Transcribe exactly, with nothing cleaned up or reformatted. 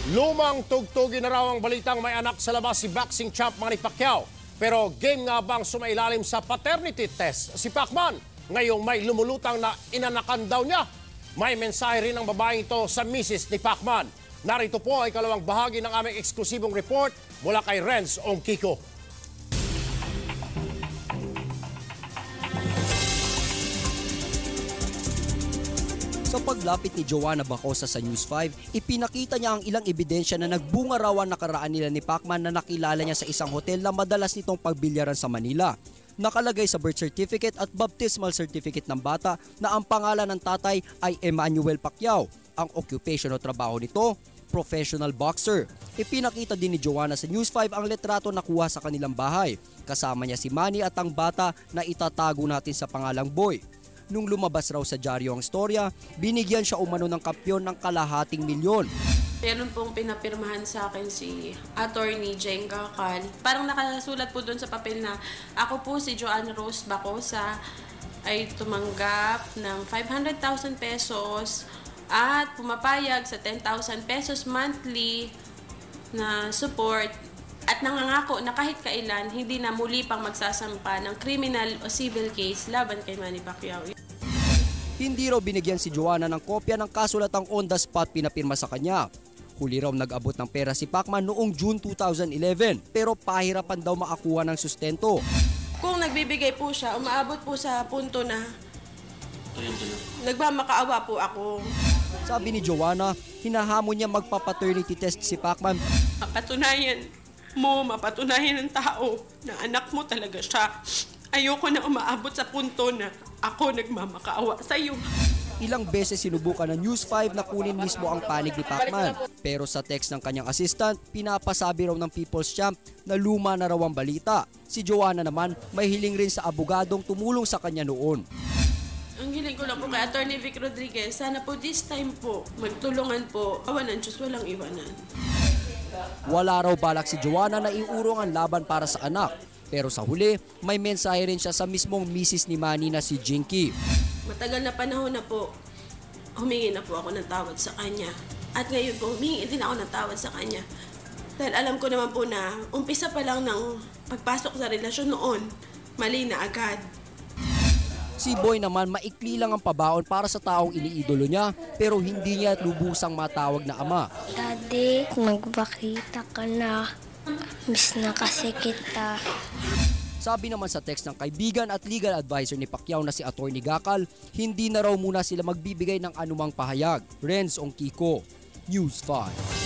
Lumang tugtugin na raw ang balitang may anak sa labas si boxing champ Manny Pacquiao. Pero game nga bang sumailalim sa paternity test si Pacman? Ngayong may lumulutang na inanakan daw niya. May mensahe rin ng babaeng ito sa misis ni Pacman. Narito po ay kalawang bahagi ng aming eksklusibong report mula kay Renz Ongkiko. Sa paglapit ni Joanna Bacosa sa News five, ipinakita niya ang ilang ebidensya na nagbunga raw ang nakaraan nila ni Pacman na nakilala niya sa isang hotel na madalas nitong pagbilyaran sa Manila. Nakalagay sa birth certificate at baptismal certificate ng bata na ang pangalan ng tatay ay Emmanuel Pacquiao. Ang occupation o trabaho nito, professional boxer. Ipinakita din ni Joanna sa News five ang letrato na kuha sa kanilang bahay. Kasama niya si Manny at ang bata na itatago natin sa pangalang Boy. Nung lumabas raw sa dyaryo ang storya, binigyan siya umano ng kampyon ng kalahating milyon. Meron pong pinapirmahan sa akin si Attorney Jeng Gacal. Parang nakasulat po doon sa papel na ako po si Joanna Rose Bacosa ay tumanggap ng five hundred thousand pesos at pumapayag sa ten thousand pesos monthly na support at nangangako na kahit kailan hindi na muli pang magsasampa ng criminal o civil case laban kay Manny Pacquiao. Hindi raw binigyan si Joanna ng kopya ng kasulatang on the spot pinapirma sa kanya. Huli raw nag-abot ng pera si Pacman noong June two thousand eleven pero pahirapan daw makakuha ng sustento. Kung nagbibigay po siya, umaabot po sa punto na nagmamakaawa po ako. Sabi ni Joanna, hinahamon niya magpa-paternity test si Pacman. Mapatunayan mo, mapatunayan ng tao na anak mo talaga siya. Ayoko na umaabot sa punto na ako nagmamakaawa sa iyo. Ilang beses sinubukan ng News five na kunin mismo ang panig ni Pacman. Pero sa text ng kanyang assistant, pinapasabi raw ng People's Champ na luma na raw ang balita. Si Joanna naman may hiling rin sa abogadong tumulong sa kanya noon. Ang hiling ko lang po kay Attorney Vic Rodriguez, sana po this time po, magtulungan po. Awan ng Diyos, walang iwanan. Wala raw balak si Joanna na iurong ang laban para sa anak. Pero sa huli, may mensahe rin siya sa mismong misis ni Manny na si Jinky. Matagal na panahon na po, humingi na po ako ng tawad sa kanya. At ngayon po, humingi din ako ng tawad sa kanya. Dahil alam ko naman po na umpisa pa lang ng pagpasok sa relasyon noon, mali na agad. Si Boy naman maikli lang ang pabaon para sa taong iniidolo niya pero hindi niya lubusang matawag na ama. Daddy, magpakita ka na. Miss na kasi kita. Sabi naman sa text ng kaibigan at legal advisor ni Pacquiao na si Attorney Gacal, hindi na raw muna sila magbibigay ng anumang pahayag. Renz Ongkiko, News five.